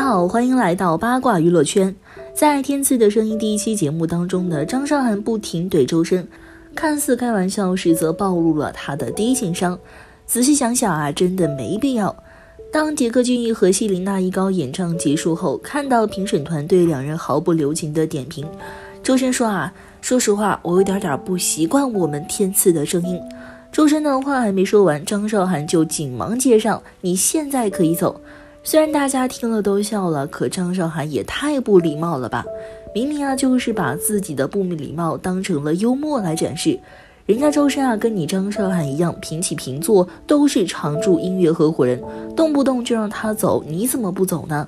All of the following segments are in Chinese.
好，欢迎来到八卦娱乐圈。在《天赐的声音》第一期节目当中呢，张韶涵不停怼周深，看似开玩笑，实则暴露了他的低情商。仔细想想啊，真的没必要。当杰克隽逸和希林娜依高演唱结束后，看到评审团对两人毫不留情的点评，周深说啊，说实话，我有点不习惯我们天赐的声音。周深的话还没说完，张韶涵就紧忙接上，你现在可以走。虽然大家听了都笑了，可张韶涵也太不礼貌了吧，明明啊就是把自己的不礼貌当成了幽默来展示。人家周深啊跟你张韶涵一样平起平坐，都是常驻音乐合伙人，动不动就让他走，你怎么不走呢？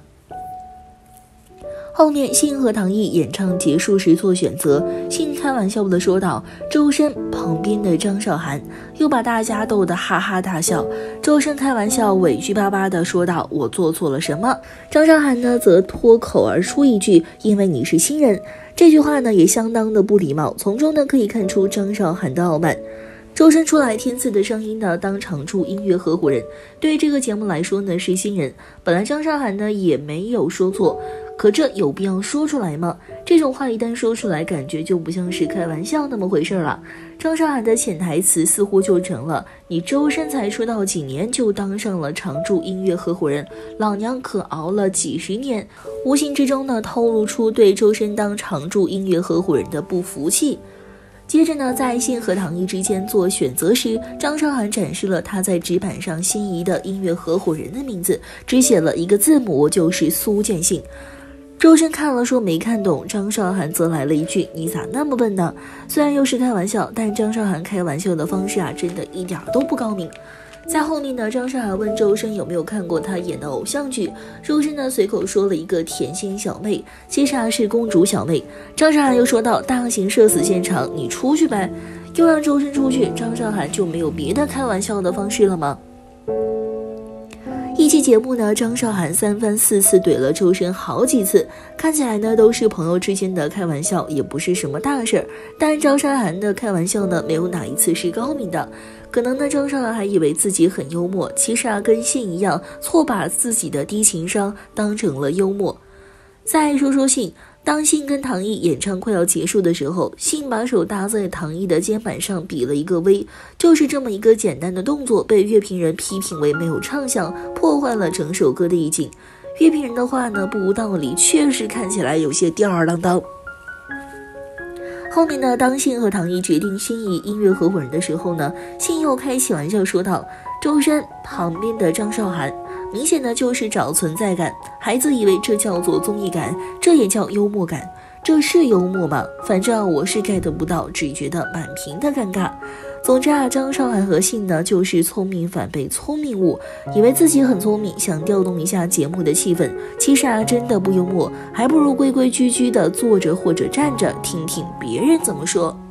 后面信和唐毅演唱结束时做选择，信开玩笑的说道，周深旁边的张韶涵又把大家逗得哈哈大笑。周深开玩笑委屈巴巴的说道，我做错了什么？张韶涵呢则脱口而出一句，因为你是新人。这句话呢也相当的不礼貌，从中呢可以看出张韶涵的傲慢。周深出来天赐的声音呢当常驻音乐合伙人，对这个节目来说呢是新人，本来张韶涵呢也没有说错，可这有必要说出来吗？这种话一旦说出来，感觉就不像是开玩笑那么回事了。张韶涵的潜台词似乎就成了，你周深才出道几年就当上了常驻音乐合伙人，老娘可熬了几十年，无形之中呢透露出对周深当常驻音乐合伙人的不服气。接着呢，在信和唐毅之间做选择时，张韶涵展示了他在纸板上心仪的音乐合伙人的名字，只写了一个字母，就是苏建信。周深看了说没看懂，张韶涵则来了一句，你咋那么笨呢？虽然又是开玩笑，但张韶涵开玩笑的方式啊，真的一点都不高明。在后面呢，张韶涵问周深有没有看过他演的偶像剧，周深呢随口说了一个甜心小妹，其实是公主小妹。张韶涵又说到大型社死现场，你出去呗，又让周深出去，张韶涵就没有别的开玩笑的方式了吗？一期节目呢，张韶涵三番四次怼了周深好几次，看起来呢都是朋友之间的开玩笑，也不是什么大事儿。但张韶涵的开玩笑呢，没有哪一次是高明的。可能呢，张韶涵还以为自己很幽默，其实啊，跟信一样，错把自己的低情商当成了幽默。再说说信，当信跟唐毅演唱快要结束的时候，信把手搭在唐毅的肩膀上比了一个 V， 就是这么一个简单的动作，被乐评人批评为没有唱响，破坏了整首歌的意境。乐评人的话呢，不无道理，确实看起来有些吊儿郎当。后面呢，当信和唐毅决定心仪音乐合伙人的时候呢，信又开起玩笑说道，周深旁边的张韶涵，明显的就是找存在感，孩子以为这叫做综艺感，这也叫幽默感，这是幽默吗？反正我是 get 不到，只觉得满屏的尴尬。总之啊，张韶涵和信呢就是聪明反被聪明误，以为自己很聪明，想调动一下节目的气氛，其实啊真的不幽默，还不如规规矩矩的坐着或者站着听听别人怎么说。